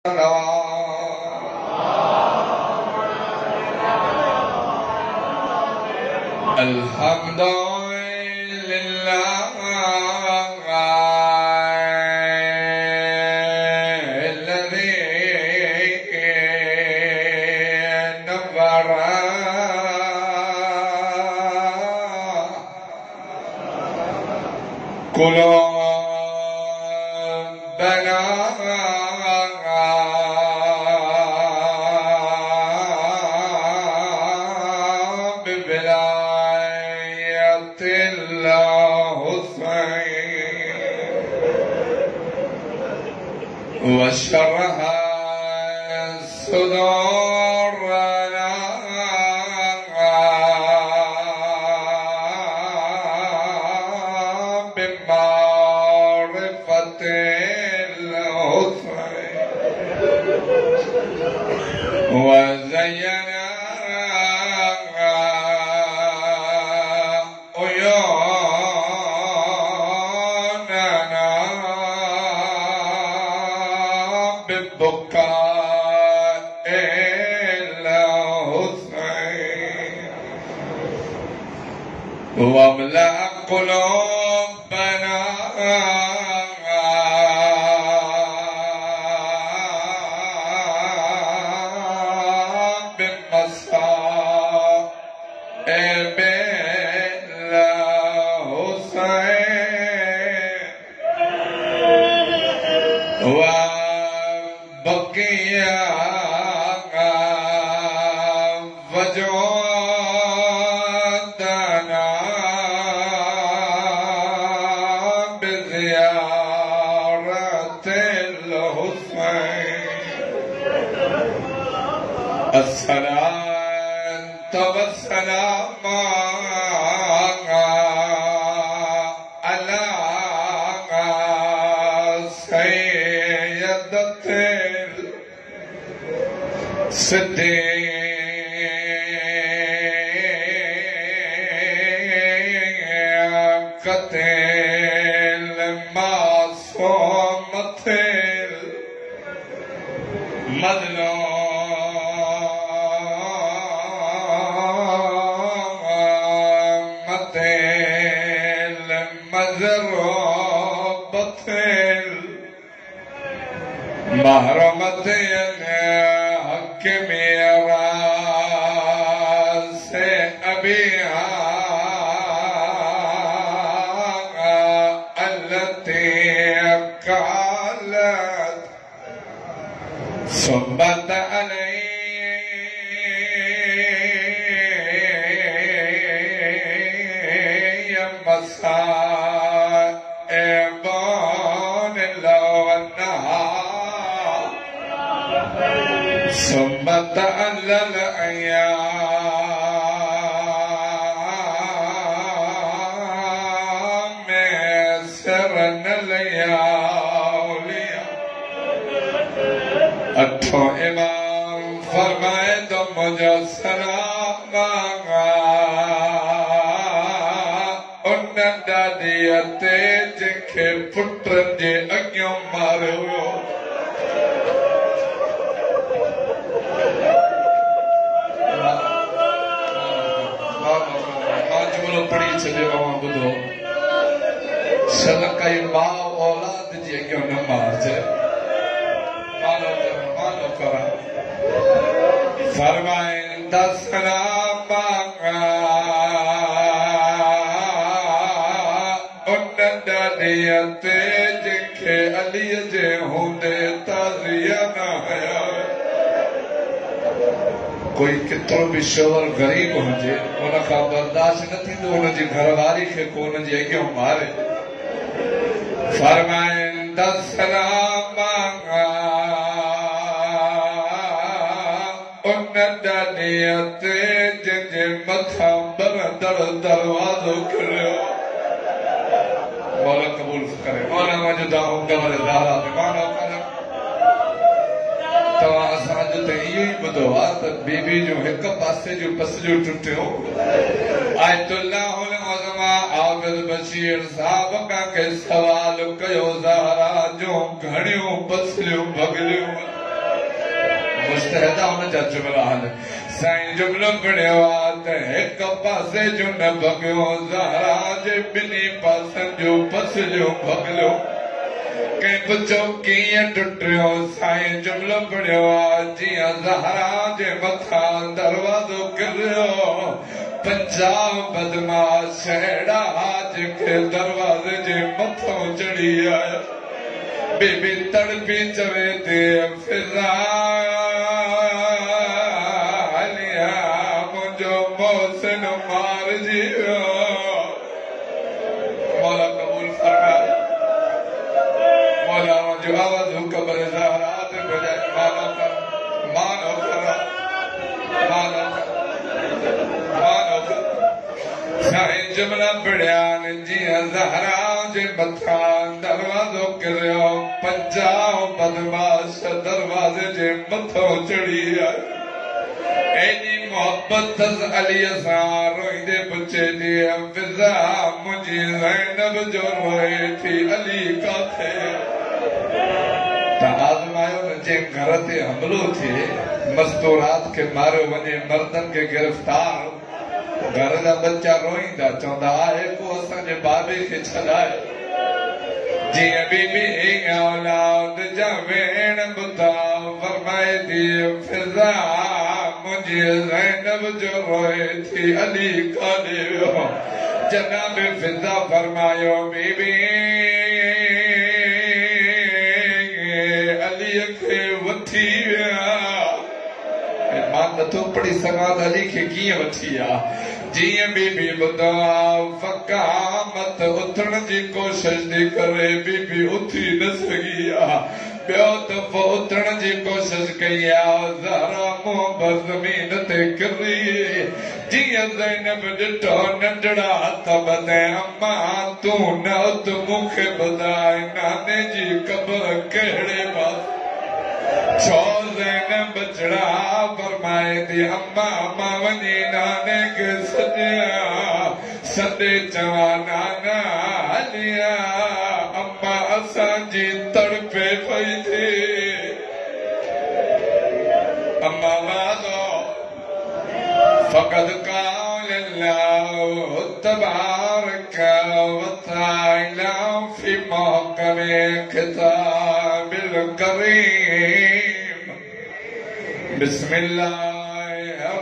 अल्हम्दुलिल्लाह الذي نور قلوبنا وشرها صدورنا بمعرفة الحسن وزينا ببكاء الحسين واملأ قلوبنا بمصائب الحسين بقيا وجودنا بزيارة الحسين الصلاة والسلام على سيدة صديقة المعصومة المظلومة المزروبة المحرمة حق ميراث أبيها التي قالت صبت علي مصائب الليل والنهار ثم تألل أيام سرنا ليالي अठो इमाम फरमाए तो मुझे सलाम उन दादीअ ते जंहिंखे पुट जे अॻियों मारियो वियो पढ़ी छॾियो ॿुधो सदक़ाई माउ औलाद जे अॻियों न मारजे फरमाइंदा सलाम उन दादीअ ते जंहिंखे अलीअ जे हूंदे ताज़िया न हया कोई केतिरो बि शोर ग़रीब हुजे उन खां बर्दाश्त न थींदो उन जी घरवारी खे को उन जे अॻियां मारे फरमाइंदा सलाम उन दादीअ ते जंहिंजे मथां बरदड़ दरवाज़ो खुलियो मौला कबूल करे मौला मुंहिंजो दाहो कमरे ज़ारा ते मानो करे तव्हां असांजो त इहो ई ॿुधो आहे त बीबी जो हिक पासे जो पसलियो टुटियो आयतुल्लाहुल अज़मा आबिद बशीर साहब खां सवाल कयो ज़ारा जो घणियूं पसलियूं भॻलियूं मुस्तहदा उन जा जुमला हन साईं जुमलो पढ़ियो त हिक पासे जो न भॻियो ज़हरा जे ॿिन्ही पासनि जो पस जो भॻियो कंहिं पुछो कीअं टुटियो साईं जुमलो पढ़ियो जीअं ज़हरा जे मथां दरवाज़ो किरियो 50 बदमाश अहिड़ा जेके दरवाज़े जे मथां चढ़ी आया बीबी तड़पी चवे थी फिज़ा मुंहिंजो मोहसिन मारिजी वियो मौला कबूल फरमाए मौला मुंहिंजो आवाज़ क़ब्र ज़हरा ते बजाए मानो कर मानो कर मानो कर साईं जुमला पढ़िया जीअं ज़हरा जे मथां दरवाज़ो किरियो 50 बदमाश दरवाज़े जे मथां चढ़ी आया एॾी मोहबत अलीअ सां रोईंदे पुछे थी फिज़ा मुंहिंजी ज़ैनब जो रोए थी अली काथे त आज़मायो न जंहिं घर ते हमलो थिए मस्तूरात खे मारियो वञे मर्दनि खे गिरफ़्तार घर जा बच्चा रोईंदा चवंदा आहे को असांजे बाबे खे छॾाए जीअं बीबी औलाद जा भेण ॿुधा फरमाए थी फिज़ा मुंहिंजी ज़ैनब जो रोए थी अली काॾे वियो जनाब फिज़ा फरमायो बीबी अलीअ खे वठी विया मां नथो पढ़ी सघां त अली खे कीअं वठी आ जीअं बीबी ॿुधो फका मत उथण जी कोशिश थी करे बीबी उथी न सघी आ ॿियो दफ़ो उथण जी कोशिश कई आहे ज़हरा मुंहुं भर ज़मीन ते किरी जीअं ज़ैनब ॾिठो नंढड़ा हथ ॿधाए अम्मा तूं न उथ मूंखे ॿुधाए नाने जी क़ब्र कहिड़े पासे छो ज़ैनब बचड़ा फरमाए थी अम्मा मां वञी नाने खे सॾे चवां नाना हलिया अम्मा असांजी तड़पे पई थी अम्मा वादो फ़क़द क़ाल अल्लाह तबारक व तआला फी महकम किताबिल करीम बिस्मिल्लाहिर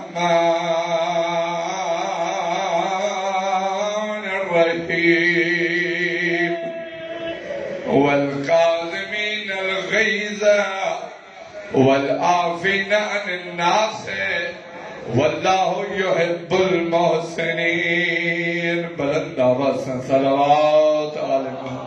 रहमानिर रहीम वल काज़िमीनल गैज़ वल आफ़ीना अनिन नास वल्लाहु युहिब्बुल मुहसिनीन बुलंद आवाज़ सां सलावत अलैहि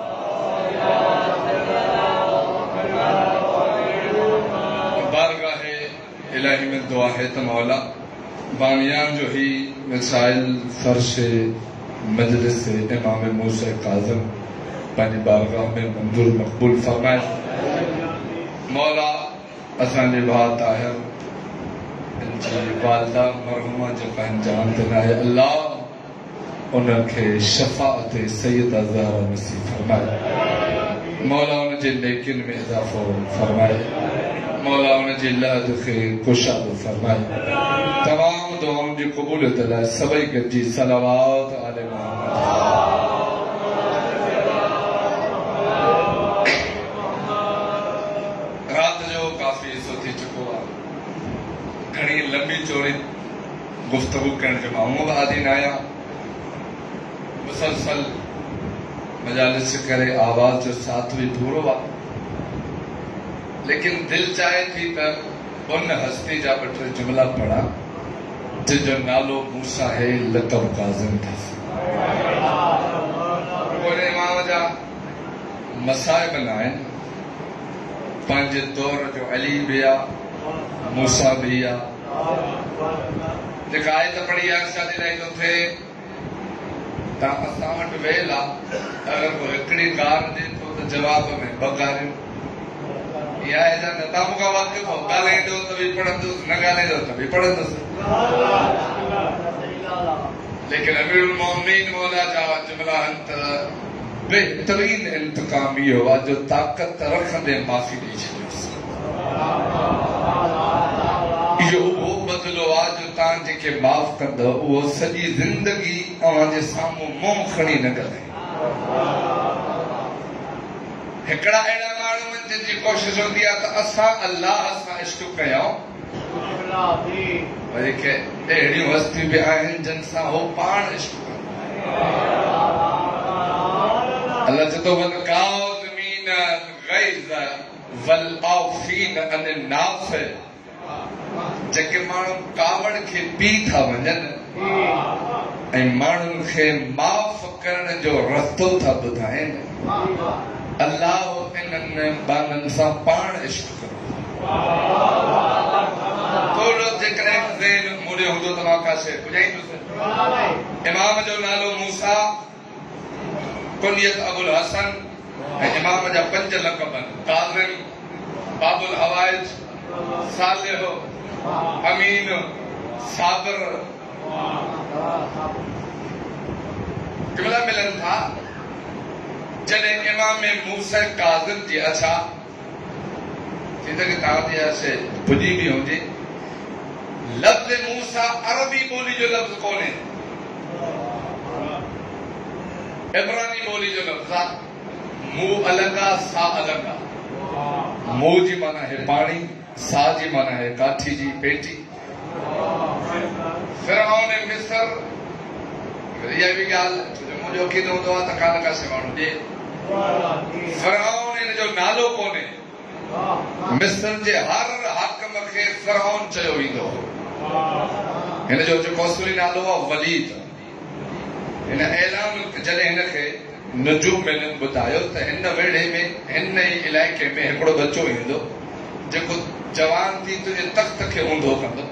बारगाह इलाही में दुआ है तो मौला बानियान जो ही मिसाइल फर्श मजलिस इमाम मूसा काज़िम पानी बारगाह में मंजूर मकबूल फरमाए मौला असांजे भाउ ताहिर वालदा मरहुमा जेका अंजाम दिनाए अल्लाह उनखे शफाअत सैयदा ज़हरा नसीब फरमाए मौला उनजे नेकिन में इजाफो फरमाए मौला उनजे लहद खे कुशादो फरमाए तमाम दुआउनि जी क़बूलियत लाइ सभई गॾिजी सलावत आले मोहम्मद रात जो काफ़ी हिस्सो थी चुको आहे घणी लंबी चौड़ी गुफ्तगू करण जो मां आदीन आहियां मुसलसल मजालिस करे आवाज जो साथ भी पूरो आहे लेकिन दिल चाहे थी त उन हस्ती जा ॿ टे जुमला पढ़ा जिनजो नालो मूसा है लक़ब काज़िम अथसि इमाम जा मसाइब न आहिनि पंहिंजे दौर जो अली भी आहे मूसा भी जेका आयत पढ़ी आहे शादी लाइ थो थिए त असां वटि वेल आहे अगरि को हिकिड़ी ॻाल्हि ॾे थो त जवाब में ॿ ॻाल्हियूं इहा आहे न तव्हां मूंखां वाक़िफ़ हो ॻाल्हाईंदो त बि पढ़ंदुसि न ॻाल्हाईंदो त बि पढ़ंदुसि लेकिन अमीरुल मोमिनीन मौला जा जुमला आहिनि त बेहतरीन इंतकाम इहो आहे जो ताक़त रखंदे माफ़ी ॾेई छॾियोसि तव्हां जेके माफ़ कंदव उहो सॼी ज़िंदगी तव्हांजे साम्हूं मुंहुं खणी न कंदा। हिकिड़ा अहिड़ा माण्हू आहिनि जिनजी कोशिशि हूंदी आहे त असां अल्लाह सां इश्क कयूं, वरी के अहिड़ियूं हस्तियूं बि आहिनि जिन सां हो पाण इश्क कंदा। अल्लाह चए थो वल काज़िमीन ग़ैज़ वल आफ़ीन अन नास, जेके माण्हू कावड़ खे पी था वञनि ऐं माण्हुनि खे माफ़ करण जो रस्तो था ॿुधाइनि। अल्लाह इन्हनि बाननि सां पाण इश्क करो। थोरो जेकॾहिं ज़हन मुड़ियो हूंदो त मां का शइ ॿुधाईंदुसि। इमाम जो नालो मूसा, कुनियत अबुल हसन, ऐं इमाम जा 5 लक़ब आहिनि, काज़िम, बाबुल हवाइज, सालिह, अमीन, साबिर। किमला मिलन था जॾहिं इमाम मूसा काज़िम जी अच्छा जिंदगी तव्हांजी से भुॼी बि हुजे। लफ़्ज़ मूसा अरबी ॿोली जो लफ़्ज़ कोन्हे, इब्रानी ॿोली जो लफ़्ज़ आहे। मुंहुं अलॻि आहे, सा अलॻि आहे। मुंहुं जी माना है पाणी, सा जी माना है काठी जी पेटी। फ़िरऔन मिस्र, इहा बि ॻाल्हि मुंहिंजो कीदो हूंदो आहे त कान का शइ माण्हू ॾे। फ़िरऔन इन जो नालो कोन्हे, मिस्र जे हर हाकिम खे फ़िरऔन चयो वेंदो हो। हिन जो जेको असली नालो आहे वलीद। हिन ऐलान जॾहिं हिन खे नजूम ॿुधायो त हिन वेड़े में हिन ई इलाइक़े में हिकिड़ो बच्चो ईंदो जेको जवान थी तुंहिंजे तख़्त खे ऊंधो कंदो।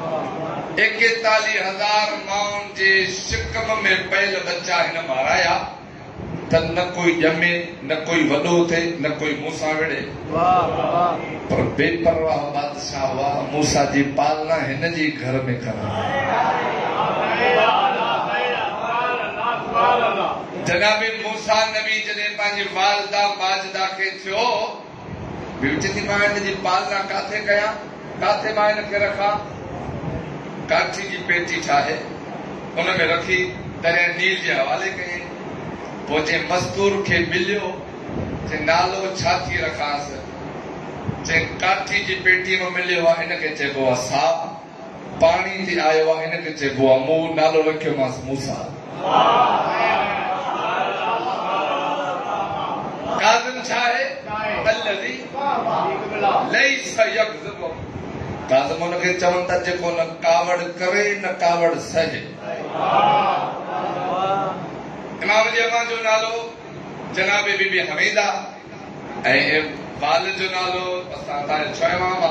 41,000 माण्हुनि जे शिकम में पयल बच्चा हिन माराया त न कोई ॼमे, न कोई वॾो थिए, न कोई मूंसां विड़े। पर बेपरवाह बादशाह हुआ, मूसा जी पालना हिन जी घर में करण। जनाबे मूसा नबी जॾहिं पंहिंजी वालिदा माजिदा खे थियो, चवंदी मां हिन जी पालना काथे कयां, काथे मां हिन खे रखां। काठी जी पेटी ठाहे उन में रखी दरिया नील जे हवाले कई। पोइ जे मस्तूर खे मिलियो, जे नालो छा थी रखांसि, जे काठी जी पेटी में मिलियो आहे हिनखे चइबो आहे साहु, पाणी थी आयो आहे हिनखे चइबो आहे मुंहुं, नालो रखियोमांसि मूसा। काज़िम छा आहे? अल्लज़ी लैस यकज़िब। काज़िम हुनखे चवनि था जेको न कावड़ करे न कावड़ सहे। इमाम जी अम्मा जो नालो जनाब बीबी हमीदा ऐं वालिद जो नालो असां तव्हांखे चयोमांव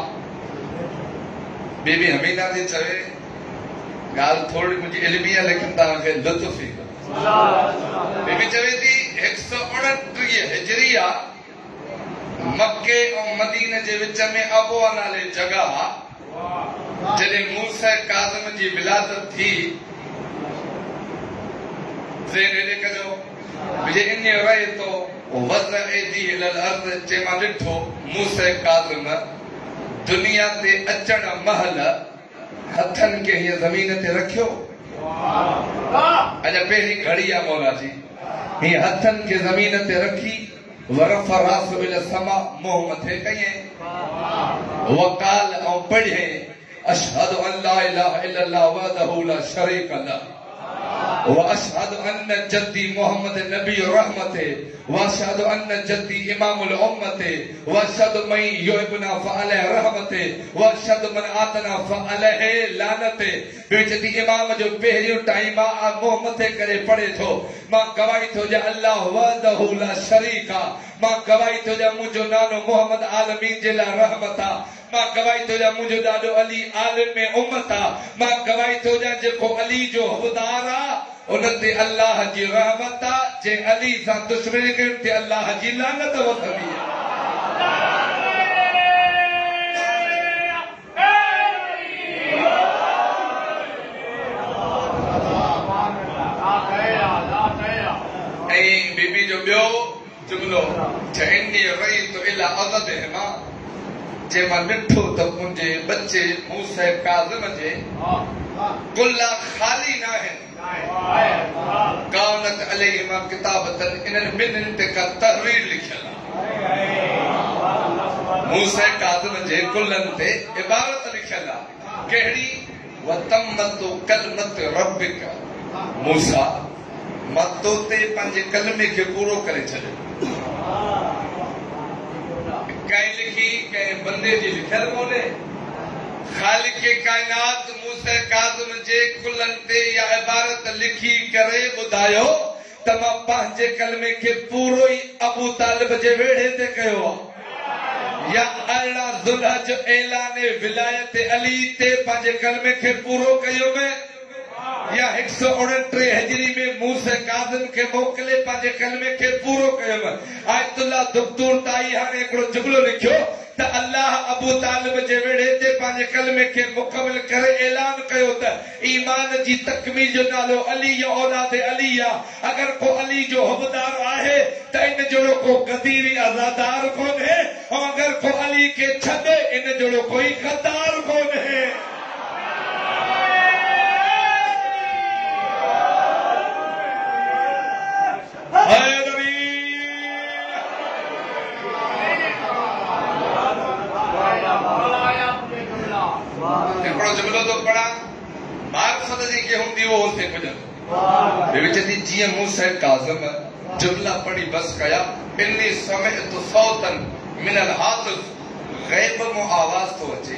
बीबी हमीदा थी चवे। ॻाल्हि थोरी मुंहिंजी इल्मी आहे लेकिन तव्हांखे लुत्फ़ ईंदो। बीबी चवे थी 129 हिजरिया मक्के ऐं मदीने जे विच में अबवा नाले जगह जॾहिं मूसा काज़िम जी विलादत थी। ज़हन कजो जे इन रहे तो वज़ एदी इलल अर्ज़ जे मां ॾिठो मूसा काज़िम दुनिया ते अचण महल हथनि खे हीअ ज़मीन ते रखियो। अॼु पहिरीं घड़ी आहे मौला जी, हीअ हथनि खे ज़मीन ते रखी वरफ़ रास इल समा, मुंहुं मथे कयईं, वकाल ऐं पढ़े अशहदु अन ला इलाहा इल्लल्लाह वहदहु ला शरीक लह वअशहदु अन्न जद्दी मोहम्मद नबी रहमते वअशहदु अन्न जद्दी इमामुल उम्मते वअशहदु मई युहिबना फअलैहि रहमते वअशहदु मन आतना फअलैहि लानते। बेचती इमाम जो पहिरियों टाइम आ मुंहुं मथे करे पढ़े थो, मां गवाही थो जे अल्लाह वहदहु ला शरीक आ। मां गवाही थो जे मुंहिंजो नालो मोहम्मद आलमीन जे लाइ रहमत आ। मां गवाही थो जे मुंहिंजो ॾाॾो अली आलिम में उम्मत आ। मां गवाही थो जे जेको अली जो हवदार आ उन ते अल्लाह जी रहमत आ। जे अली सां दुश्मनी कयो ते अल्लाह जी लानत वठंदी आहे। ऐं बीबी जो ॿियो जुमिलो चइनी रही तो इला अज़द है जे मां ॾिठो त मुंहिंजे बच्चे मूसा काज़िम जे कुल्ला खाली ना है कानत अलैहिमा किताबतन इन्हनि ॿिन्हिनि ते का तहरीर लिखियल आहे मूसा काज़िम जे कुल्लनि ते इबारत लिखियल आहे कहिड़ी वतम्मतु कलमत रब्बिक मूसा मां तो ते पंहिंजे कलमे खे पूरो करे छॾियो कंहिं लिखी कंहिं बंदे जी लिखियल कोन्हे खालिक कायनात मूसा काज़िम जे कुल्लनि ते या इबारत लिखी करे ॿुधायो त मां पंहिंजे कलमे खे पूरो ई अबू तालिब जे वेढ़े ते कयो आहे या अरिड़हं ज़ुल्हज ऐलान विलायत अली ते पंहिंजे कलमे खे पूरो कयो में या 169 हिजरी में मूसा काज़िम खे मोकिले पंहिंजे कलमे खे पूरो कयो में आयतुल्लाह दुख्तूर ताई हाणे हिकिड़ो जुमिलो लिखियो त अल्लाह अबू तालिब जे वेढ़े ते पंहिंजे कलमे खे मुकमिल करे ऐलान कयो त ईमान जी तकमील जो नालो अली या औलाद अली आहे अगर को अली जो हुबदार आहे त इन जहिड़ो को गदीरी आज़ादार कोन्हे ऐं अगर को अली खे छॾे इन जहिड़ो कोई गद्दार कोन्हे हिकिड़ो जुमिलो थो पढ़ा मार्फत जी के हूंदी वो हुते पुॼंदो विच जी जीअं मूसा काज़िम जुमिला पढ़ी बस कया इन्नी समिअतु सौतन मिनल हातिफ ग़ैब में आवाज़ थो अचे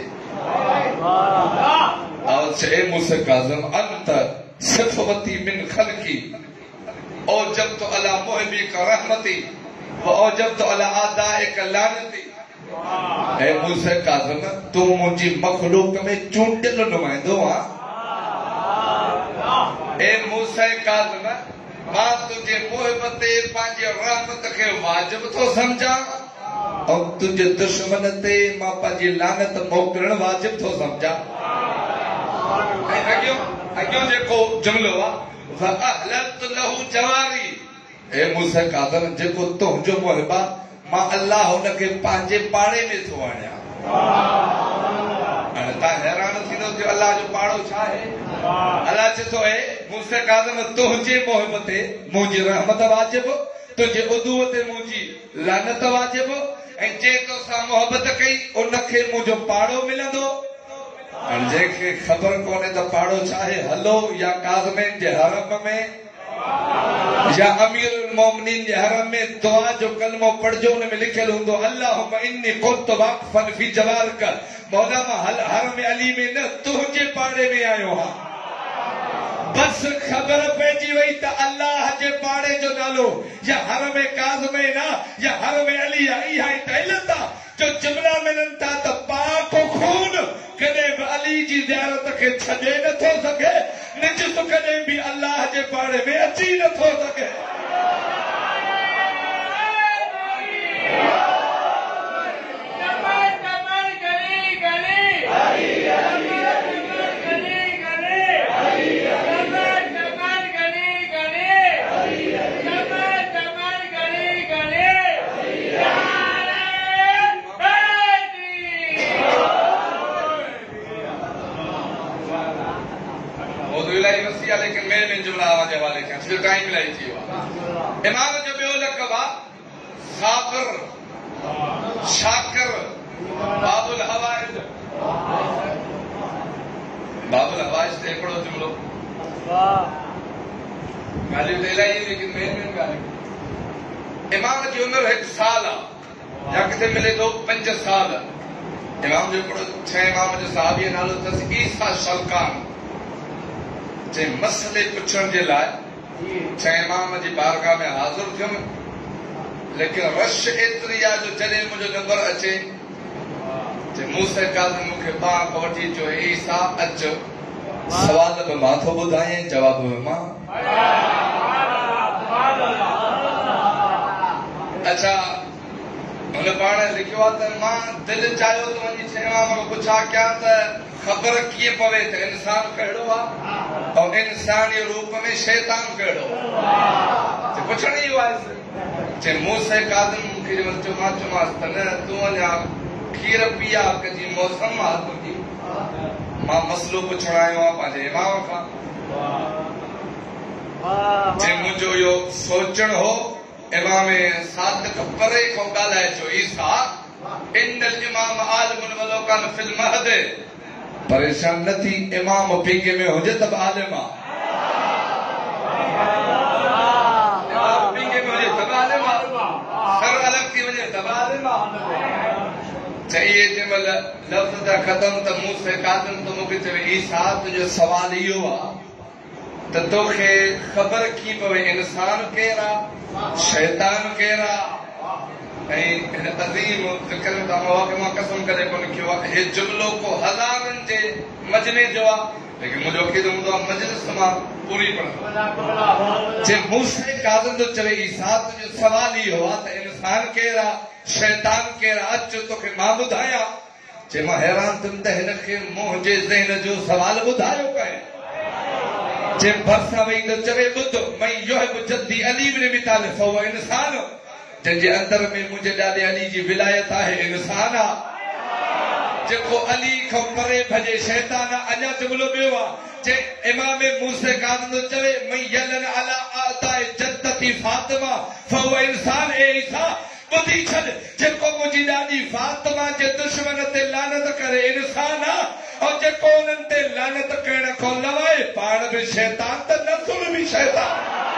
और चए मूसा काज़िम अंत सिफ़वती मिन ख़ल्क़ी औजबत अला मुहिबी का रहमती व औजबत अला आदाए का लानती ऐ मूसा काज़िम तू मुंहिंजी मखलूक में चूंडियल नुमाइंदो आहे ऐ मूसा काज़िम मां तुंहिंजे मुहिब ते पंहिंजे रहमत खे वाजिब थो सम्झां ऐं तुंहिंजे दुश्मन ते मां पंहिंजी लानत मोकिलण वाजिब थो सम्झां अॻियो जेको जुमिलो आहे फअहलत लहू जवारी ऐ मूसा काज़िम जेको तुंहिंजो मुहिब आहे मां अल्लाह हुनखे पंहिंजे पाड़े में थो आणियां हाणे तव्हां हैरान थींदो कि अल्लाह जो पाड़ो छा आहे अल्लाह चए थो ऐ मूसा काज़िम तुंहिंजे मुहिब ते मुंहिंजी रहमत वाजिब तुंहिंजे उदूअ ते मुंहिंजी लानत वाजिब ऐं जे तोसां मोहबत कई उनखे मुंहिंजो पाड़ो मिलंदो हाणे जंहिंखे ख़बर कोन्हे त पाड़ो छा आहे हलो या काज़िमैन जे हरम में या अमीरुल मोमिनीन जे हरम में दुआ जो कलमो पढ़जो उन में लिखियल हूंदो अल्लाहुम्मा इन्नी कुन्तु वाक़िफ़न फी जवारिक मौला मां हरम अली में न तुंहिंजे पाड़े में आयो आहियां बस ख़बर पइजी वई त अल्लाह जे पाड़े जो नालो या हरम काज़िमैन या हरम अली इहा ई त इल्लत आहे जो जुमिला मिलनि था त पाक खून कॾहिं बि अली जी ज़ियारत खे छॾे नथो सघे निजस कॾहिं बि अल्लाह जे पाड़े में अची नथो सघे लेकिन मैं इन जुमला जे हवाले कयां छो टाइम इलाही थी वियो आहे इमाम जो ॿियो लक़ब आहे साबिर शाकिर बाबुल हवाइज ते हिकिड़ो जुमिलो ॻाल्हियूं त इलाही लेकिन मेन ॻाल्हियूं इमाम जी उमिरि 1 साल आहे या किथे मिले थो 5 साल इमाम जो हिकिड़ो 6 इमाम जो साहबी नालो अथसि ईसा शलकान जे मसले पुछण जे लाइ 6 इमाम जी बारगाह में हाज़िर थियुमि लेकिन रश एतिरी आहे जो जॾहिं मुंहिंजो नंबर अचे जे मूसा काज़िम मूंखे बांह वठी चयो ईसा अच सवाल बि मां थो ॿुधायां जवाब बि मां अच्छा हुन पाण लिखियो आहे त मां दिलि चाहियो त वञी 6 इमाम खां पुछा कयां त ख़बर कीअं पवे त इंसान कहिड़ो आहे और इंसानी रूप में शैतान कहिड़ो पुछण ई आहे जे मूसा काज़िम खे चयोमांसि त न तूं अञा खीर पीआ जी मौसम आहे तुंहिंजी मां मसलो पुछण आयो आहियां पंहिंजे इमाम खां जे मुंहिंजो इहो सोचण हो इमाम सादिक परे खां ॻाल्हाए चयो ईसा इन्नल इमाम आलिमुन वलो कान फिल महद परेशान न थी इमाम पीके में हुजे त आलिम आहे पीके में हुजे त आलिम आहे सर अलॻि थी वञे त आलिम आहे चई जंहिंमहिल लफ़्ज़ था ख़तम त मूं से कादम त मूंखे चवे ईसा तुंहिंजो सुवाल इहो आहे त तोखे ख़बर कीअं पवे इंसान केरु आहे शैतान केरु आहे ऐं हिन अज़ीम ज़िक्र में मां कसम कॾहिं कोन कयो आहे हे जुमिलो को हज़ारनि जे मजमे जो आहे लेकिन मुंहिंजो अक़ीदो हूंदो आहे मजलिस मां पूरी पढ़ंदो जे मूं से कादम थो चवे ईसा तुंहिंजो सुवाल इहो आहे त इंसान केरु आहे शैतान केरु आहे अच तोखे मां ॿुधायां जे मां हैरान थियुमि त हिनखे मुंहिंजे ज़हन जो सुवाल ॿुधायो कयो जे भरिसां वेही त चवे ॿुध मई युहिब जद्दी अली इब्न अबी तालिब फहुव इंसान जंहिंजे अंदर में मुंहिंजे ॾाॾे अली जी विलायत आहे इंसान आहे जेको अली खां परे भॼे शैतान आहे अञा जुमिलो ॿियो आहे जे इमाम मूसे काज़िम थो चवे मई यलन अला आताए जद्दती फातिमा फहुव इंसान ए ईसा ॿुधी छॾ जेको मुंहिंजी ॾाॾी फातिमा जे दुश्मन ते लानत करे इंसान आहे और जेको उन्हनि ते लानत करण खां लवाए पाण बि शैतान त नसुल बि शैतान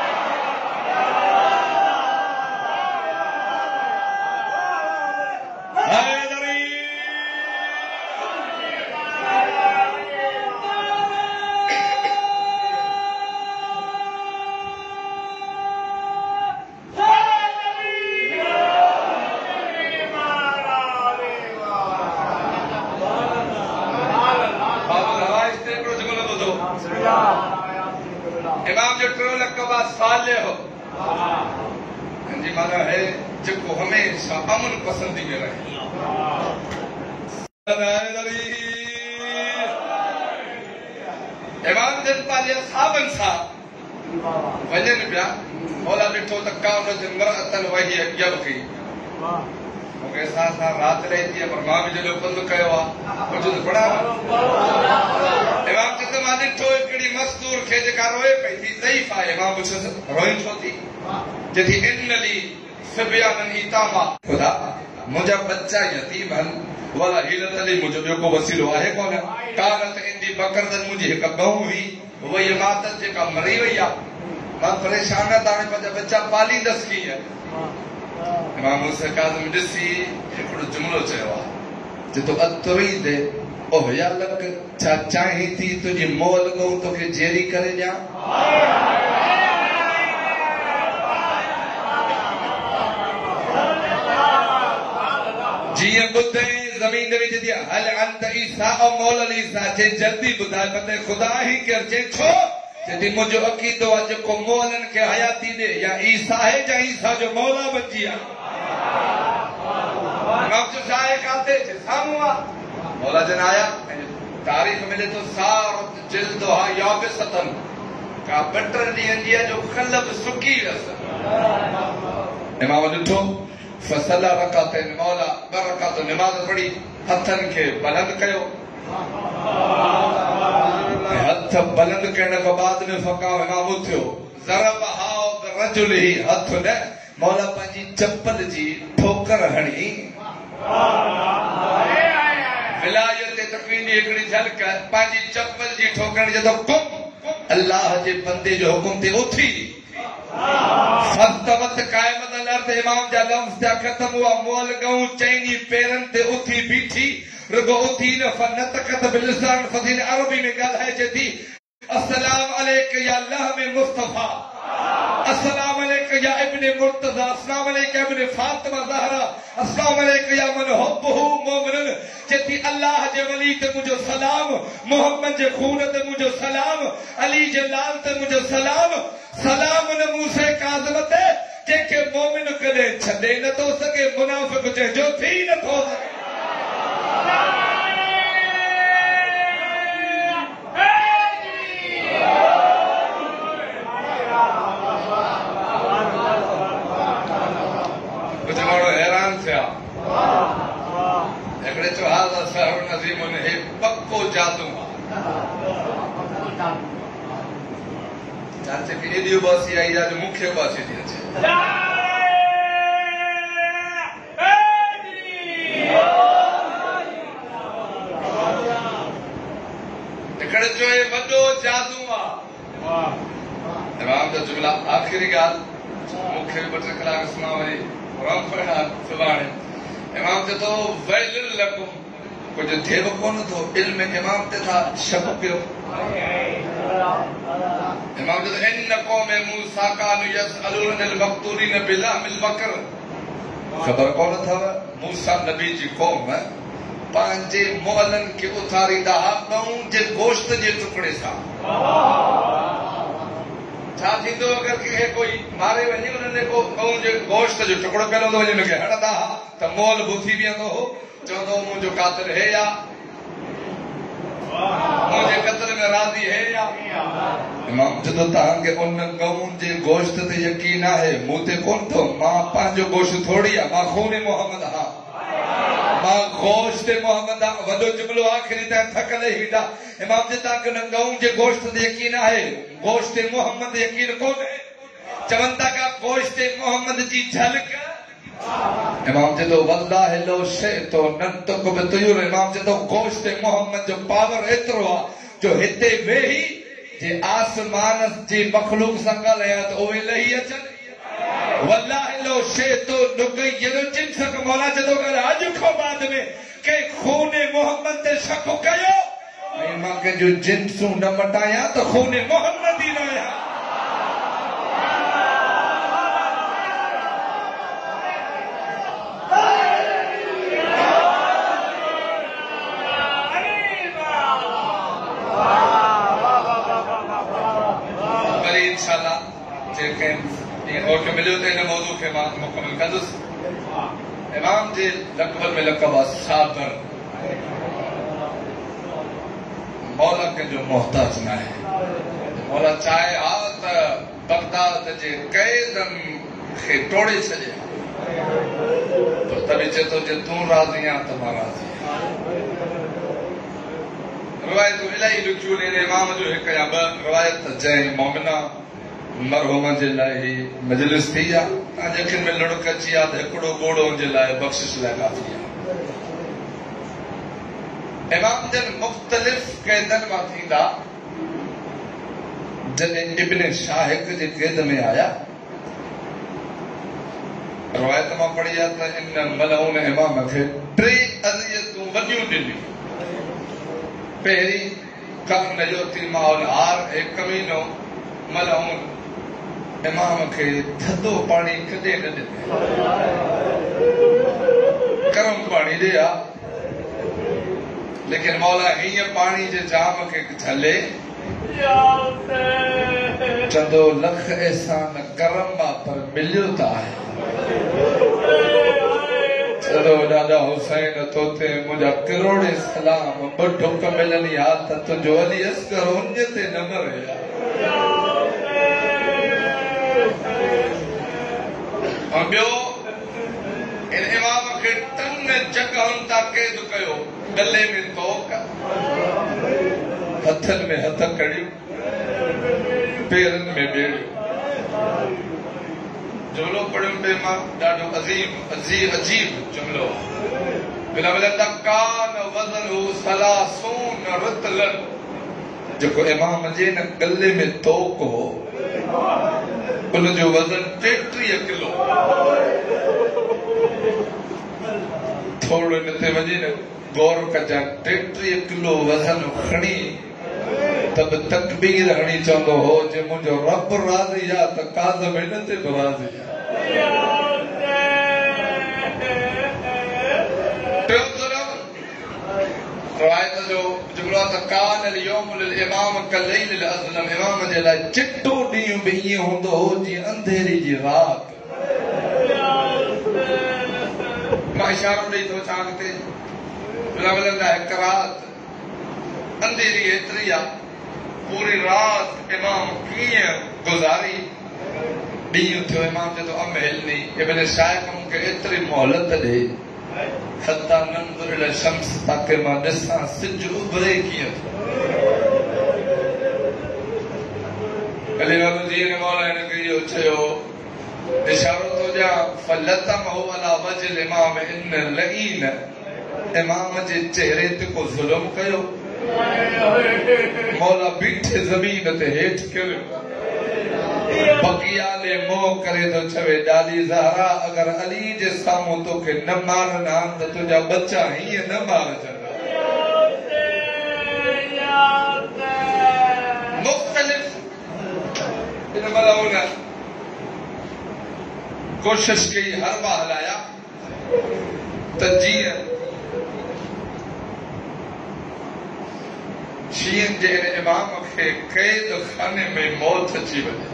इमाम जो टियों लक़ब साले हो जी माना है जेको हमेशा अमन पसंदी में रहे इमाम जन पंहिंजे असहाबनि सां वञनि पिया मौला ॾिठो त काउन इम्रअतन वही यबकी मूंखे असां राति रही थी पर मां बि जॾहिं बंदि कयो आहे कुझु त पढ़ा इमाम चए त मां ॾिठो हिकिड़ी मस्तूर खे जेका रोए पई थी ज़ईफ़ आहे इमाम पुछियोसि रोई छो थी चए थी इन्नली सिबियानन ईतामा ख़ुदा मुंहिंजा बच्चा यतीम आहिनि वाला हीलत अली मुंहिंजो ॿियो को वसीलो आहे कोन कानत ईंदी बकरदन मुंहिंजी हिकु गऊं हुई वही मातत जेका मरी वई आहे मां परेशान आहे त हाणे पंहिंजा बच्चा पालींदसि कीअं इमाम मूसा काज़िम ॾिसी हिकिड़ो जुमिलो चयो आहे जे तो अतरी दे ओ या लक छा चाहीं थी तुंहिंजी मोल गऊं तोखे जेरी करे ॾियां जीअं ॿुधे ज़मीन में चए हल अंत ईसा ओ मौला ईसा जे जल्दी ॿुधाए बंदे ख़ुदा ई केरु चए छो चए मुंहिंजो अक़ीदो आहे जेको मौलनि खे हयाती ॾे या ईसा आहे या ईसा जो मौला बची आहे आहे काथे साम्हूं आहे मौला जन आया तारीफ़ मिले थो सार जिल्दो आहे याबिसतन का 2-3 ॾींहंनि जी जो खल बि सुकी वियसि इमाम ॾिठो फसला रकातैन मौला 2 रकात नमाज़ पढ़ी हथनि खे बुलंद कयो हथ बुलंद करण खां बाद में फ़क़ाह इमाम उथियो ज़रब हाओ रजुलही हथ न मौला पंहिंजी चप्पल जी ठोकर हणी विलायत तकवीन जी हिकिड़ी झलक पंहिंजी चप्पल जी ठोकर जदो कुम अल्लाह जे बंदे जो हुकुम ते उथी फस्तवत कायमत अलर्द इमाम जा लफ्ज़ जा ख़त्म हुआ मोल गऊं चइनी पेरनि ते उथी बीठी रुगो उथी न फनतकत बिलिसान फज़ील अरबी में ॻाल्हाए चए थी अस्सलाम अलैक या अल्लाह में मुस्तफा अस्सलाम अलैक या इब्ने मुर्तज़ा अस्सलाम अलैक या इब्ने फातिमा ज़हरा अस्सलाम अलैक या मन हुब्बुहु मुमिन चेती अल्लाह जे वली ते मुंहिंजो सलाम मोहम्मद जे खून ते मुंहिंजो सलाम अली जे लाल ते मुंहिंजो सलाम सलाम न मूसे काज़िम ते जेके मोमिन कॾहिं छॾे नथो सघे मुनाफ़िक़ जो थी नथो सघे कुछ माण्हू हैरान थिया हिकिड़े चयो हाज़ा सहर नज़ीम हे पक्को जादू आहे चाचे की एडियो बासी आई आज मुख्य बासी थी अच्छे इकड़े जो ये वडो जादू इमाम जो जुमला आखिरी गाल मुख्य बटर कलाक सुना वरी राम पढ़ा सुभाणे इमाम जो तो वैलिल लकुम कुछ थे वो कौन तो इल्म इमाम ते था शक पियो इमाम जो इन कौम मूसा कानु यसअलून अल मक्तूलिन बिलहमिल बकर खबर कौन था मूसा नबी जी कौम है पांचे मोहलन के उतारी दहा गऊं जे गोश्त जे टुकड़े सा छा थींदो अगर के कोई मारे वञे उन्हनि को गऊं जे गोश्त जो टुकड़ो पहलो तो वञे उनखे हणंदा त मोल बुथी बीहंदो हो चवंदो मुंहिंजो कातिल है या मुझे कत्ल में राजी है या इमाम जदो तव्हांखे उन गऊं जे गोश्त ते यकीन आहे मूं ते कोन थो मां पंहिंजो गोश्त थोड़ी आहे मां खून मोहम्मद हा मां गोश्त मोहम्मद वडो जुमलो आखिरी ताईं थकल हीडा इमाम जे तव्हांखे उन गऊं जे गोश्त ते यकीन आहे गोश्त मोहम्मद यकीन कोन्हे चवनि था का गोश्त मोहम्मद जी झलक इमाम जे तो वल्लाहि लो शैतो नंतक बतयूर इमाम जे तो गोश्त मोहम्मद जो पावर एतिरो आहे जो हिते वेही जे आसमान जी मखलूक सां ॻाल्हायां त उहे लही अचनि वल्लाहि लो शैतो नुगय्यिरु जिन्सक मौला जे तो अगरि अॼु खां बाद में के खून मोहम्मद ते शक कयो ऐं मां कंहिंजो जिन्सूं न मटायां त खून मोहम्मद ई न आहियां और के मिले थे मौजू के मुकम्मल कंदुस इमाम जे लकबल में लकबा साबर मौला के जो मोहताज ना है मौला चाहे आ त बगदाद जे कैदन खे तोड़े छॾे पर तभी चए तो जे तूं राज़ी आ त मां राज़ी रिवायत इलाही ॾुखियूं आहिनि इमाम जो हिकु या ॿ रिवायत जंहिं मोमिना मरहुम जे लाइ मजलिस थी आहे तव्हांजे अखियुनि में लुड़क अची आहे त हिकिड़ो ॻोड़ो जे लाइ बख़्शिश लाइ काफ़ी आहे इमाम जन मुख़्तलिफ़ क़ैदनि मां थींदा जॾहिं इब्न शाहिक जे क़ैद में आया रवायत मां पढ़ी आहे त इन मलऊन इमाम खे 3 अज़ियतूं वॾियूं ॾिनियूं पहिरीं कम जो तिमाउल आर एक कमीनो मलऊन इमाम के थधो पानी कदे न दे गरम पानी दिया लेकिन मौला हीअ पानी जे जाम के झले चंदो लख एहसान गरम पर मिलियो त आहे चलो दादा हुसैन तोते मुझा करोड़े सलाम ॿ ढुक मिलनी हाल त तुंहिंजो अली अस्कर उन ते न मरे और ॿियो इन इमाम खे 3 जगहुनि तां क़ैद कयो गले में तोक हथनि में हथ कड़ियूं पेरनि में ॿेड़ियूं जुमलो पढ़ियो पे मां ॾाढो अजीब जुमलो कान वज़नु सलासून रुतलन जेको इमाम जे न गले में तोक हो उन जो वज़न 33 किलो थोड़ो हिते वञी न गौर कजां 33 किलो वज़न खणी तब तकबीर हणी चवंदो हो जे मुंहिंजो रब राज़ी आहे त काज़म हिन ते बि राज़ी आहे रवायत जो जुमलो त कान اليوم للامام كالليل الاظلم इमाम जे लाइ चिट्टो ॾींहुं बि ईअं हूंदो हो जीअं अंधेरी जी रात मां इशारो ॾेई थो छा अॻिते मिलंदा हिकु रात अंधेरी एतिरी आहे पूरी रात इमाम कीअं गुज़ारी ॾींहुं थियो इमाम चए थो अम हिलनी इब्न शाइख मूंखे एतिरी मोहलत ॾे हता नंदुर इला शम्स ताकि मां ॾिसां सिज उभरे कीअं थो अली वारो जी ने मौला ने कहियो छयो इशारो तो जा फलतम हो अला वजल इमाम इन लईन इमाम जे चेहरे ते को जुल्म कयो मौला बीठे जमीन ते हेठ कियो बकिया ले मोह करे तो छवे डाली ज़हरा अगर अली जे सामो तो के न मारना तो तुझा बच्चा ही न मार जंदा मुख्तलिफ इन मलाउना कोशिश की हर बार हलाया तजीर शीन जे इमाम के कैद खाने में मौत अची वने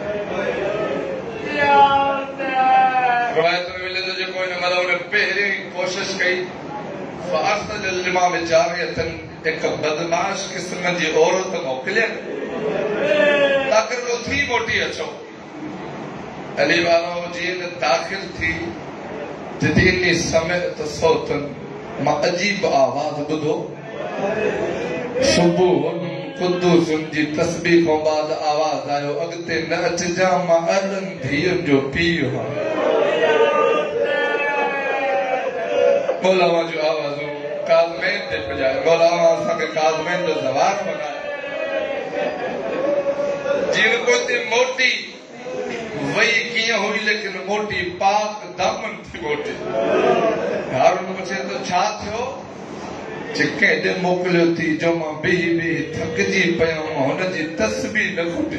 रवायत में मिले तो जो कोई न मतलब उन्हें पहले कोशिश की फारसल इमाम जारियतन एक बदमाश किस्म जी औरत मोकले ताकि वो थी मोटी अचो अली वारो जेल दाखिल थी जदी इन्नी समय तो सौतन मां अजीब आवाज बुधो सुबह कुद्दूस जी तस्बीह को बाद आवाज आयो अगते न अचजा मां अरन धीर जो पीयो मौलाना जो आवाज काज़मैन ते बजाए मौलाना सा के काज़मैन जो जवाब बनाया जिन को ते मोटी वही किया हुई लेकिन मोटी पाक दामन थी मोटी हारून पूछे तो छा थियो चिके दे मोकलियो थी जो मां बी थकजी पयो हुन जी तस्बीह न खुटी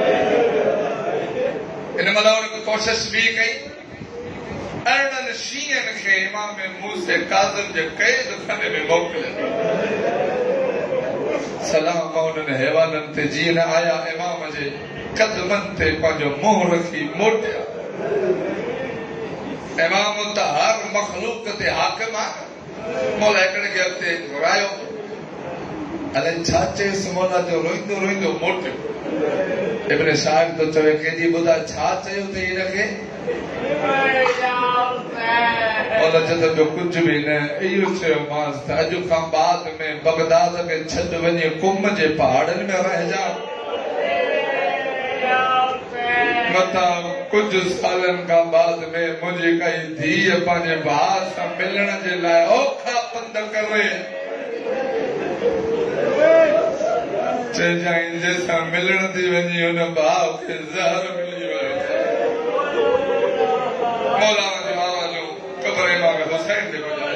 इन मलाउन को कोशिश भी कई अरनन शीयन के इमाम मूसा काज़िम जे कैद खाने में मोकले सलाम उन्हनि हैवाननि ते जीअं आया इमाम जे कदमनि ते पंहिंजो मुंहुं रखी मोटिया इमाम त हर मखलूक ते हाकिम आहे मौला हिकिड़े खे अॻिते घुरायो अलाए छा चयसि मौला जो रोईंदो रोईंदो मोटियो इब्न साहिब तो चवे कंहिंजी ॿुधा छा चयो अथई हिनखे मौला चयो ॿियो कुझु बि न इहो चयोमांसि त अॼु खां बाद में बगदाद खे छॾे वञी कुम जे पहाड़नि में रहिजा मता कुछ सालन का बाद में मुझे कई धीअ पंहिंजे भाउ सां मिलण जे लाइ औखा पंध करे चइजांइ जंहिंसां मिलण थी वञी हुन भाउ खे ज़हर मिली वियो मौलाना जो आवाज़ कब्र इमाम हुसैन ते ॿुधाए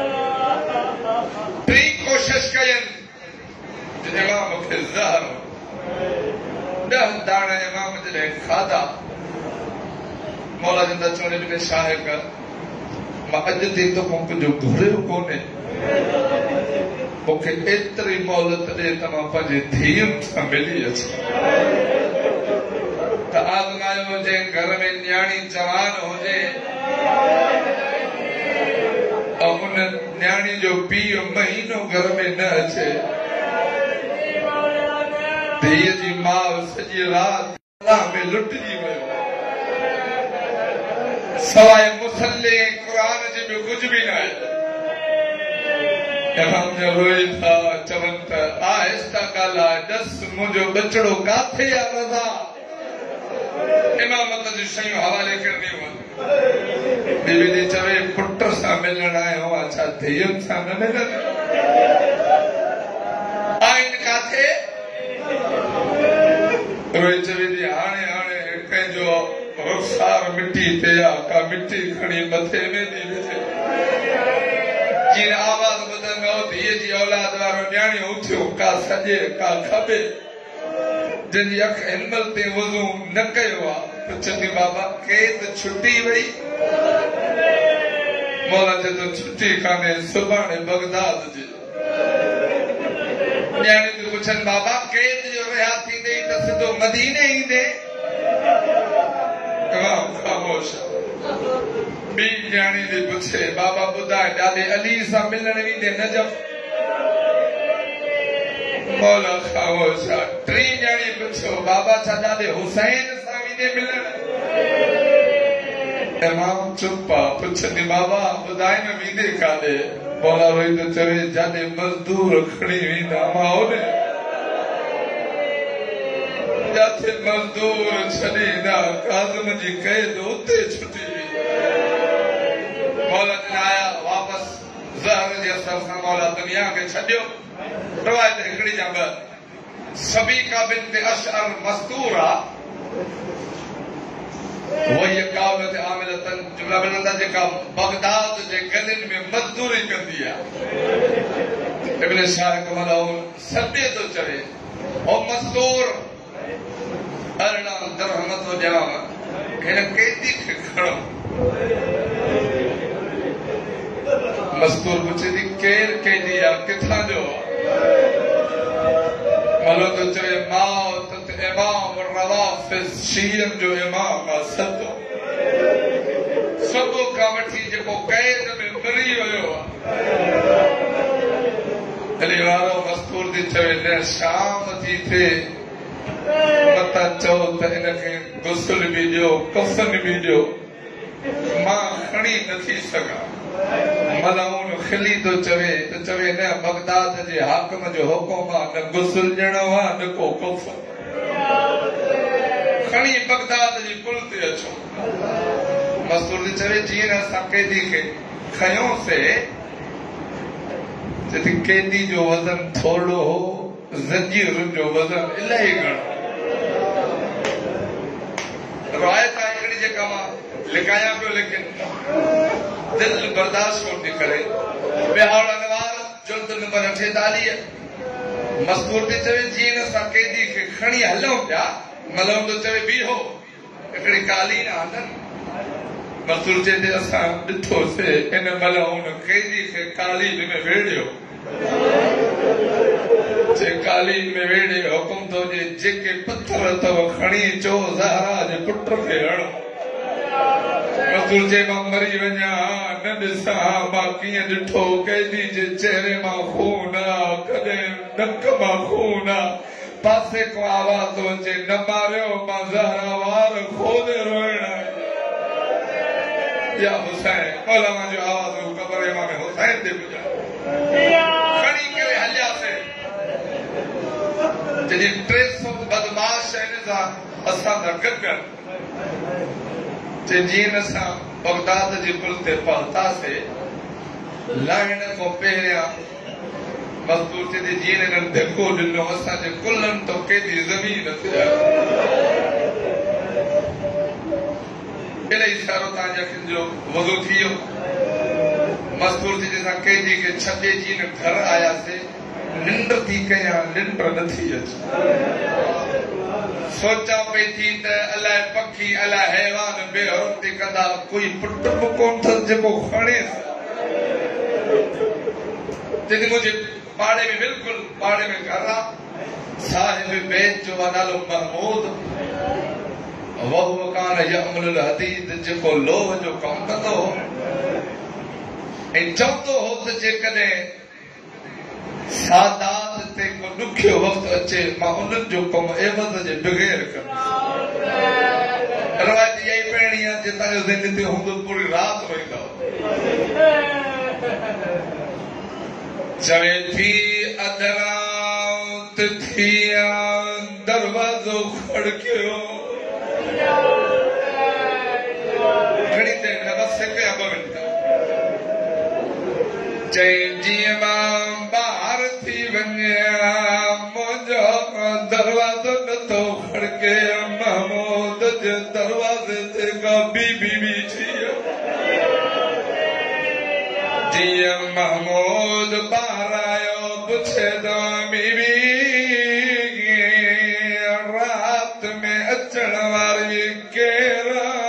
टी कोशिश कयनि इमाम खे ज़हर 10 दाना इमाम जॾहिं खाधा मौला जिंदा चवणे बि शाह कर मां अॼु ते तोखां कुझु घुरियो कोन्हे मूंखे एतिरी मोहलत ॾे त मां पंहिंजे धीअनि सां मिली अचां त आज़मायो हुजे घर में न्याणी जवान हुजे ऐं उन न्याणी जो पीउ महीनो घर में न अचे धीअ जी माउ सॼी राति में लुटिजी वियो सवाइ मुसल्ले क़ुरान जे में कुझु बि न आहे इमाम जो रोई था चवनि त आहिस्ता ॻाल्हाए ॾस मुंहिंजो बचड़ो काथे आहे रज़ा इमामत जूं शयूं हवाले करणी बीबी जी चवे पुट सां मिलण आयो आहे छा धीअनि सां न मिलनि आहिनि काथे रोई चवे थी हाणे हाणे कंहिंजो रुख़सार मिटी ते आहे का मिटी खणी मथे में थी विझे जीअं आवाज़ ॿुधंदो धीअ जी औलाद वारो न्याणियो उथियो का सॼे का खॿे जंहिंजी अख हिनमल ते वज़ू न कयो आहे पुछंदी बाबा केत छुटी वई मौला चए थो छुटी कान्हे सुभाणे बगदाद जी न्याणी थियूं पुछनि बाबा केत जो रिहा थींदे त सिधो मदीने ईंदे ख़ामोश ॿी न्याणी थी पुछे बाबा ॿुधाए ॾाॾे अली सां मिलण ईंदे नजफ़ मौला ख़ामोश आहे टी न्याणी पुछो बाबा छा ॾाॾे हुसैन सां ईंदे मिलण इमाम चुप आहे पुछंदी बाबा ॿुधाए न ईंदे काॾे मौला रोई थो चवे जाॾे मज़दूर खणी वेंदा मां होॾे जाते मजदूर छॾींदा काज़िम जी कैद उते छुटी मौला जन आया वापस ज़हर जे असर सां मौला दुनिया खे छॾियो रवायत हिकिड़ी जा ॿ सबीका बिन्त अशअर मस्तूरा वही कावत आमिलतन जुमला बनंदा जेका बगदाद जे गलिन में मजदूरी कंदी आहे इब्न शाह कमलाउन सभे तो चवे ओ मस्तूर अरना दरहम तो ॾियां हिन कैदी खे खणो मस्तूर पुछे थी केर कैदी आहे किथां जो मलो तो चवे मौत इमाम रवाफिज़ शीयन जो इमाम सदो सबो का वठी जेको कैद में मरी वियो अली वारो मस्तूर थी चवे न शाम थी थे मता चओ त हिनखे गुस्ल बि ॾियो कफन बि ॾियो मां खणी नथी सघां मलाउन खिली तो चवे न बगदाद जे हाकिम जो हुकुम आहे न गुस्ल ॾियणो आहे न को कफन खणी बगदाद जी पुल ते अचो मस्तूर थी चवे जीअं असां कैदी खे खयोंसीं चए कैदी जो वज़न थोड़ो हो ज़ंजीर जो वज़न इलाही घणो रवायत आहे हिकिड़ी जेका मां लिकायां पियो लेकिन दिल बर्दाश्त कोन थी करे बिहार अनवार जुल्द नंबर 48 मस्तूर थी चवे जीअं असां कैदी खे खणी हलूं पिया मलम तो चवे बीहो हिकिड़ी कालीन आंदन मस्तूर चए थी असां ॾिठोसीं इन महिल हुन कैदी खे कालीन में वेड़ियो जे कालीन में वेड़े हुकुम तो जे जेके पत्थर अथव खणी चो ज़हरा जे पुट खे हणो मस्तूर चए मां मरी वञा न ॾिसां मां कीअं ॾिठो कैदी जे चेहरे मां खून आहे कॾहिं नक मां खून आहे पासे को आवाज़ तो अचे न मारियो मां ज़हरा वार खोले रोइण या हुसैन मौलाना जो आवाज़ कबर इमाम हुसैन ते पुॼा खणी करे हलियासीं जॾहिं 300 बदमाश आहिनि असां सां गॾु जीअं असां बगदाद जी पुल ते पहुतासीं लाहिण खां पहिरियां मस्तूर चए जीअं हिननि धिको ॾिनो असांजे कुलनि तो कैदी ज़मीन ते इलाही सारो तव्हांजे अखियुनि जो वज़ू थी वियो मस्तूर थी असां कैदी खे छॾे जीअं घर आयासीं निंड थी कयां निंड नथी अचे सोचा पई थी त अलाए पखी अलाए हैवान बेहरुमती कंदा कोई पुट बि कोन अथसि जेको खणेसि जॾहिं मुंहिंजे पाड़े में बिल्कुलु पाड़े में घर आहे साहिब बैत जो नालो महमूद वहु कान यअमलुल हदीद जेको लोह जो कमु कंदो हो ऐं चवंदो हो त जेकॾहिं सादात ते को ॾुखियो वक़्तु अचे मां उन्हनि जो कमु एवज़ जे बग़ैर कंदुसि रवायत इहा ई पहिरीं आहे जे तव्हांजो ज़हन ते हूंदो पूरी राति रोईंदो चवे थी अदरात थी दरवाज़ो खड़कियो घणी देर न बस हिकु या ॿ मिंट चई जीअं मां ॿाहिर थी वञे मुंहिंजो दरवाज़ो नथो खड़के महमूद जे दरवाज़े ते का बीबी बीठी जीअं महमूद ॿाहिर आयो पुछे थो बीबी रात में अचण वारी केर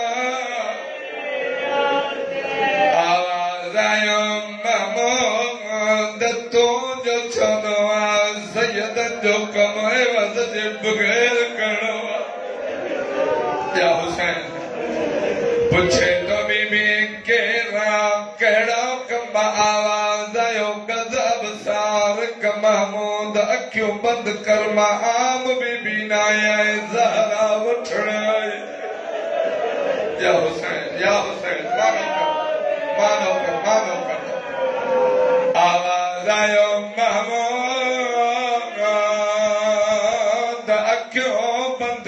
आवाज़ आयो महमूद तुंहिंजो छंदो आहे सैयदनि जो कमु एवज़ जे बग़ैर करणो आहे या हुसैन पुछे थो बीबी केरा कहिड़ा कम आवाज़ आयो गज़ब सार महमूद अखियूं बंदि कर मां आम बीबी न आया ज़हरा वठण आई या हुसैन मानो कर आवाज़ आयो महमूद अखियूं बंदि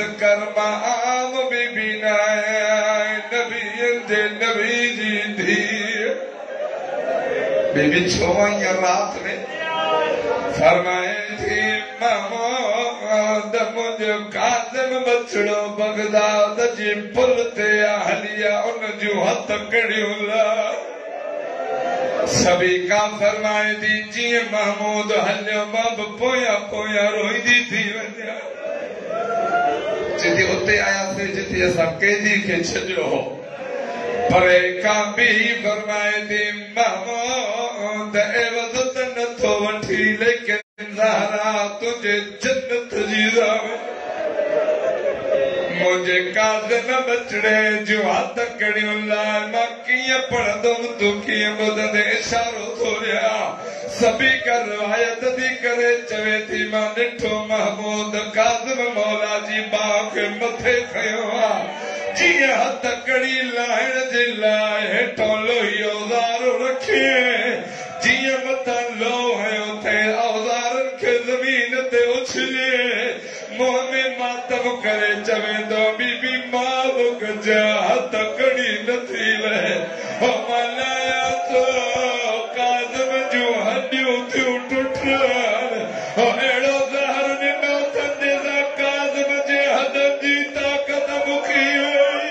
बीबी छोवाई रात में फरमाए थी महमूद मुझे काज़िम बचड़ो बगदाद जी पुल ते हलिया उन जूं हथ कड़ियूं सभी का फरमाए थी जी महमूद हलियो मां बि पोयां पोयां रोईंदी थी वञा जिते उते आयासीं जिते असां कैदी खे छॾियो हो परे का बि फरमाए थी महमूद एवज़ त नथो वठी लेकिन ज़हरा तुझे जन्नत जी राह मुझे काज़िम बचड़े जूं हथ कड़ियूं लाइ मां कीअं पढ़ंदुमि तूं कीअं ॿुधंदे इशारो थो ॾियां सभी का रिवायत थी करे चवे थी मां ॾिठो महमूद काज़िम मौला जी बाह खे मथे खयो आहे जीअं हथ कड़ी लाहिण जे लाइ हेठों लोही औज़ार रखे जीअं मथां लोह हयो थे औज़ारनि खे ज़मीन ते उछले मुंह में मातम करे चवे तो बीबी मां बुक जा हथ कड़ी नथी लहे हो मलाया तो काज़िम जूं हड्डियूं थियूं टुटनि हो अहिड़ो ज़हर ॾिनो अथनि जंहिंसां काज़िम जे हथनि जी ताक़त मुकी वई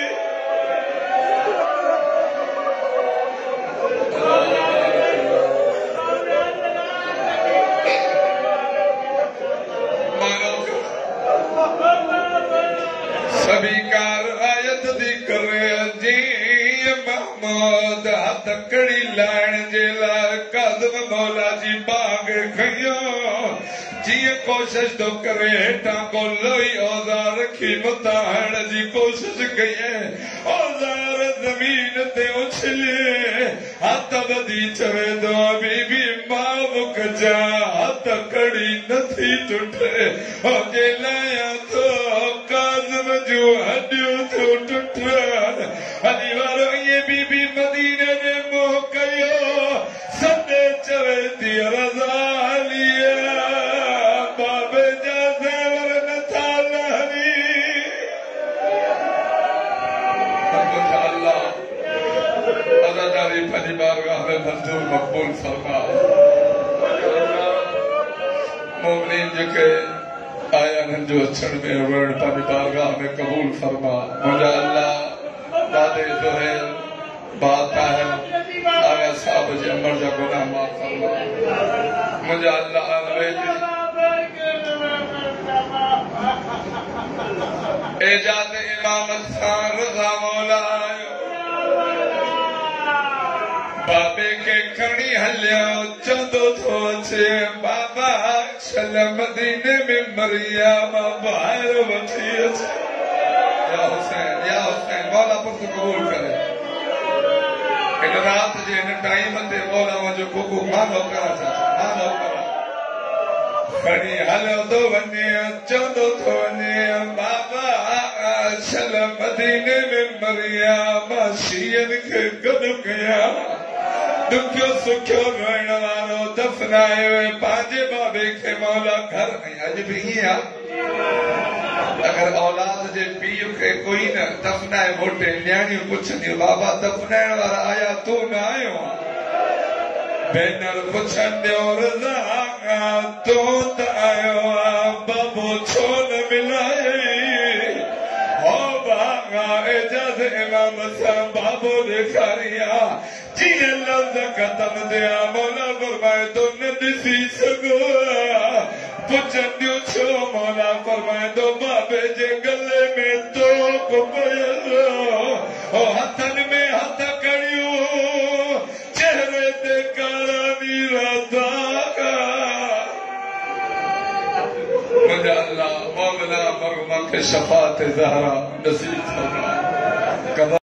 सभी का रिवायत थी करे जी महमूद हथ कड़ी लाइण जे लाइ काज़िम मौला जी बाग खयो जीअं कोशिश तो करे हेठां को लोही औज़ार रखी मथां हणण जी कोशिश कई औज़ार ज़मीन ते उछले हथ ॿधी चवे थो बीबी मां बुक जा हथ कड़ी नथी टुटे हो जे लायां थो काज़िम जूं हड्डियूं थियूं टुटनि हली वारो इएं बीबी मदीने में मोह कयो सॾे चवे थी रज़ा हलिया बाबे जा ज़ेवर नथा लहरी अल्लाह अदादारी पंहिंजी बारगाह में मंज़ूर मक़बूल फरमा मोमिनीन जेके आया जो अचण में वर्ण पंहिंजी बारगाह में कबूल फरमा मुंहिंजा अल्लाह वादे जो है बात है आया साहब जे अमर जा गुनाह माफ़ फरमा मुंहिंजा अल्लाह एजाज़ इमामत सां रज़ा मौला बाबे के खणी हलियो चंदो थो अचे बाबा चल मदीने में मरिया मां ॿाहिर वठी अचे या हुसैन मौला पुरत कबूल करे इन रात जे हिन टाइम ते मौला मुंहिंजो कुकू मानो करा मानो करा खणी हलियो थो वञे चंदो थो वञे बाबा चल मदीने में मरिया मां शीयनि खे गॾु कया दुखियो सुखियो रोइण वारो दफ़नायो पंहिंजे बाबे खे मौला घर अॼु बि हीअं आहे अगर औलाद जे पीउ खे कोई न दफ़नाए मोटे न्याणियूं पुछंदियूं बाबा दफ़नाइण वारा आया तूं न आयो भेनर पुछंदियूं रज़ा तूं त आयो आहे बाबो छो न मिलाए हो बागा एजाज़ इमाम सां बाबो ॾेखारिया जीअं लफ़्ज़ ख़तम थिया मौला फरमाए थो न ॾिसी सघो पुछंदियूं छो मौला फरमाए थो बाबे जे गले में तोक पयलो हो हथनि में हथ कड़ियूं चेहरे ते कारा नीरा दाग मुंहिंजा अल्लाह मौला मरहूम खे शफ़ाअत ज़हरा नसीब फरमा